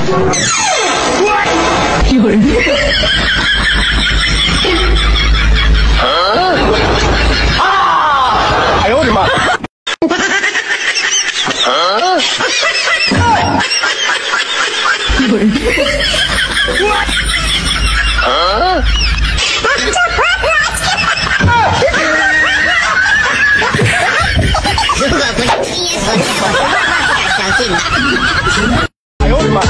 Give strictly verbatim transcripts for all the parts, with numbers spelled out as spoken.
有人。 啊！哎呦我的妈！啊！ 有人。 啊！ 如果不是亲眼所见，我是万万不敢相信的。 哎呦我的妈！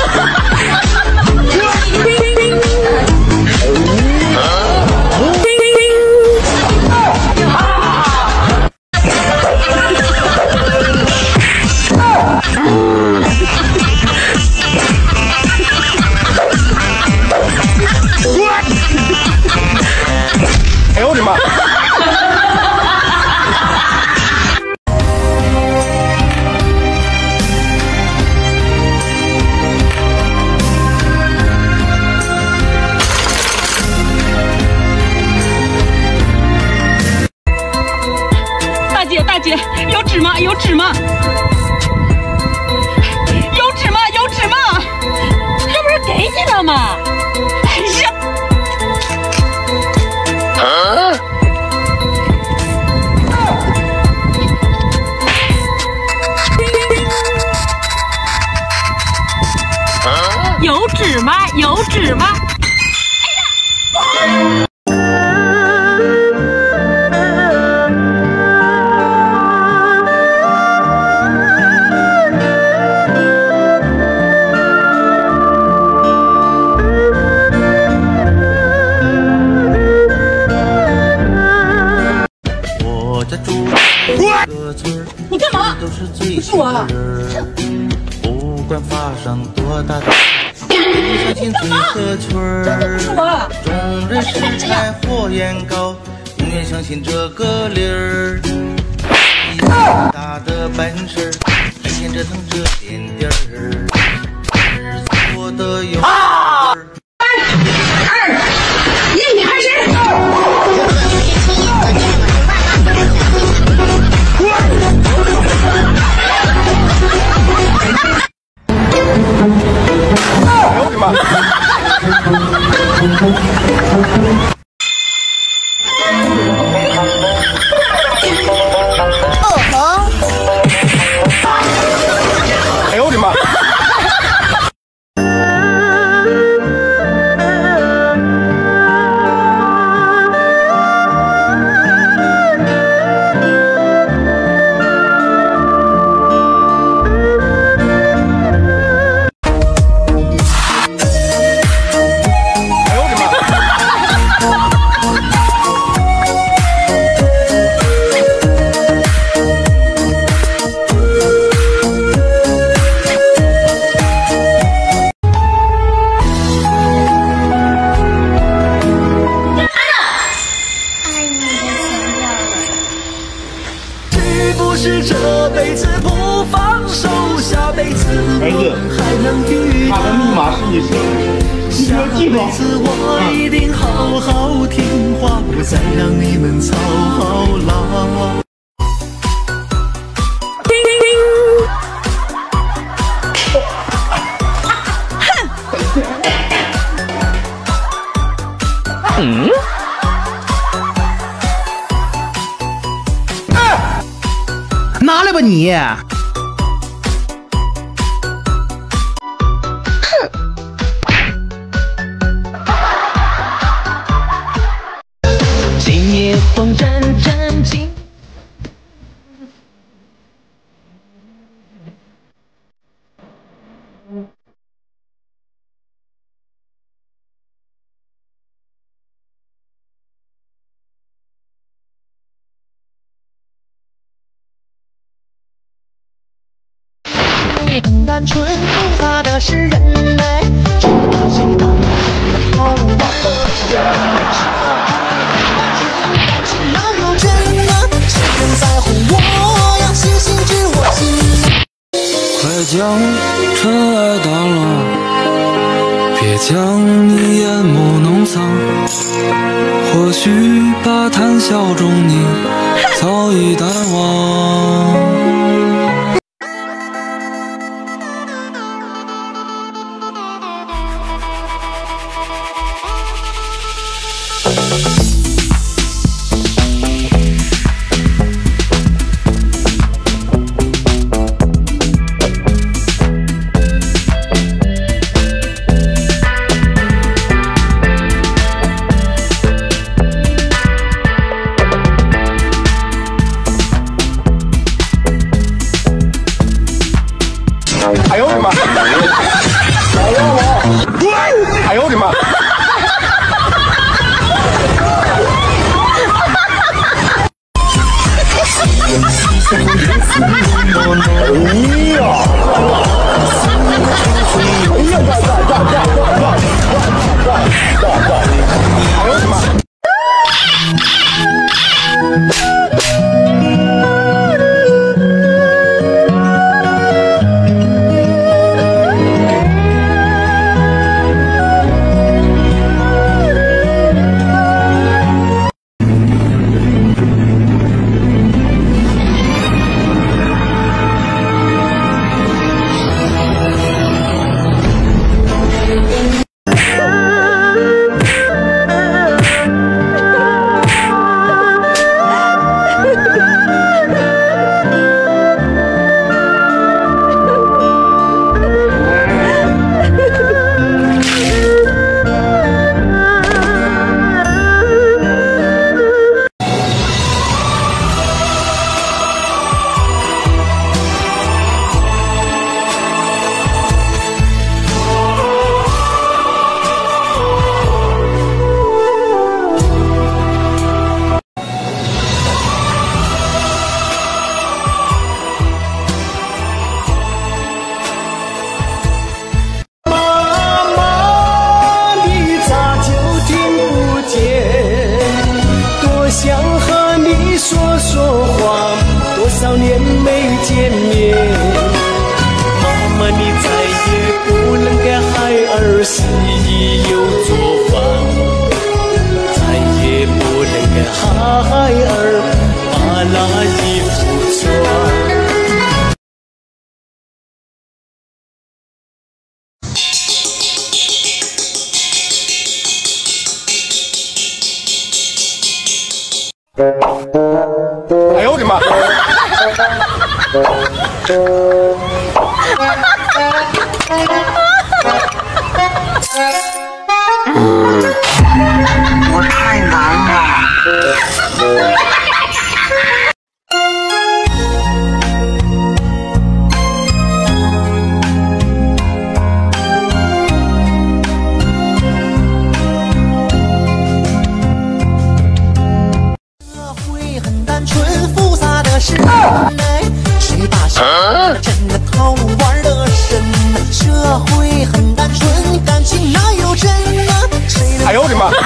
哎呦我的妈！ 大姐，大姐，有纸吗？有纸吗？有纸吗？有纸吗？这不是给你的吗？哎呀！ 啊！ 有纸吗？有纸吗？哎呀！你干嘛？是我。 不管发生多大的事，你相信最合群儿。 是我。 众人拾柴火焰高，永远相信这个理儿。一个大的本事，一天折腾这点点儿，日子过得有味儿。 三二一，开始。 哎呦我的妈！ 哦吼！ 哎呦我的妈！ 是这辈子不放手，下辈子我还能遇到。 他的密码是你生日，你要记住。 下辈子我一定好好听话，不再让你们操劳。 嗯？ 拿来吧你！ 哼！ 今夜风阵阵紧。很单纯，不怕的是人类，只怕谁当好玩的是感情哪有真的？谁人在乎我呀？星星知我心。 快将尘埃掸落，别将你眼眸弄脏。或许把谈笑中你早已淡忘。 哎呦我的妈！哎呦我的妈！ 少年没见面，妈妈你再也不能给孩儿洗衣又做饭，再也不能给孩儿把那衣服穿。 哎呦我的妈！ 我太难了。 是爱，谁把小真的套路玩得深？社会很单纯，感情哪有真啊？谁的？ 哎呦我的妈！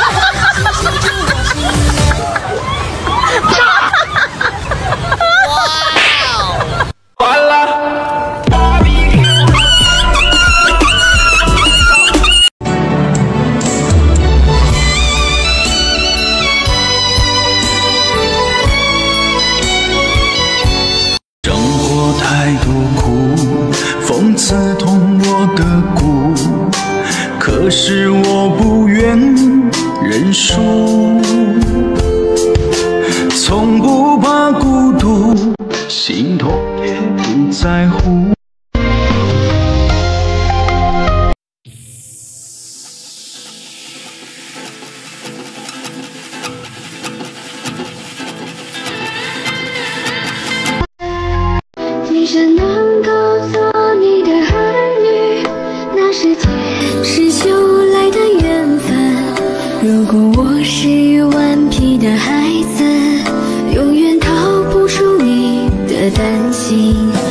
完了。 太多苦，讽刺痛我的骨，可是我不愿认输，从不怕孤独，心痛也不在乎。 今生能够做你的儿女，那是前世修来的缘分。如果我是顽皮的孩子，永远逃不出你的担心。